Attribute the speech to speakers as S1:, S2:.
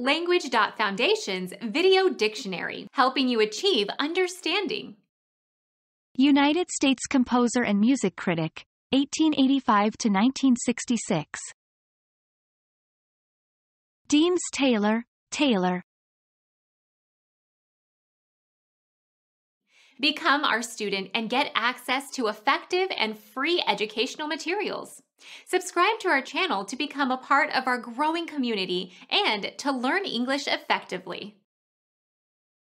S1: Language.Foundation's Video Dictionary, helping you achieve understanding.
S2: United States composer and music critic, 1885 to 1966. DEEMS TAYLOR, Taylor.
S1: Become our student and get access to effective and free educational materials. Subscribe to our channel to become a part of our growing community and to learn English effectively.